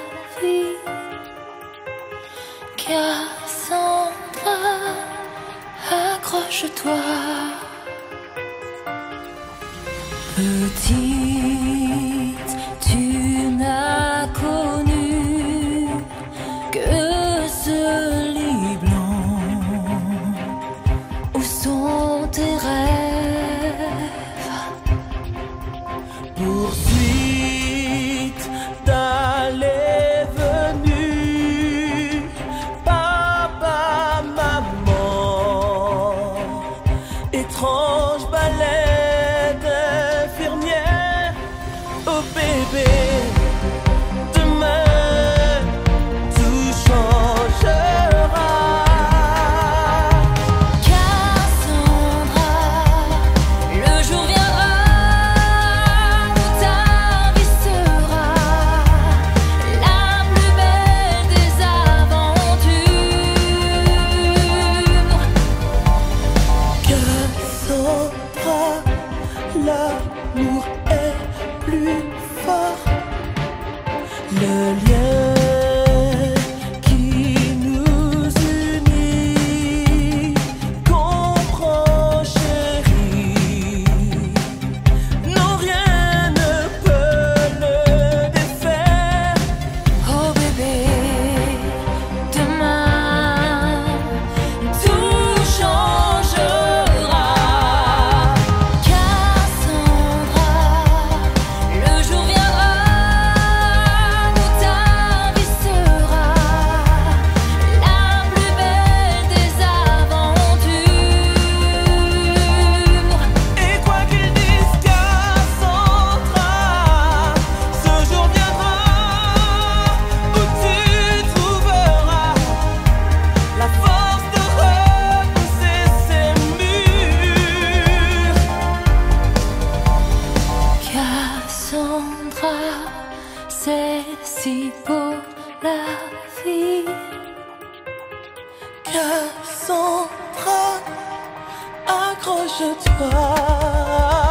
vie. Cassandra, accroche-toi. Petite, tu n'as connu que ce lit blanc. Où sont tes rêves? Poursuite d'aller-venue, papa, maman, étrange balai d'infirmière, oh bébé, demain tout changera. Cassandra, le jour viendra où ta vie sera la plus belle des aventures. Cassandra, l'amour est plus fort. Le lien qui nous unit, comprends chérie, non rien ne peut le défaire. Oh bébé, demain tout changera. Cassandra, le jour viendra où ta vie sera la plus belle des aventures. Et quoi qu'ils disent, Cassandra, ce jour viendra où tu trouveras la force de repousser ces murs. Cassandra, c'est si beau la vie. Cassandra, accroche-toi.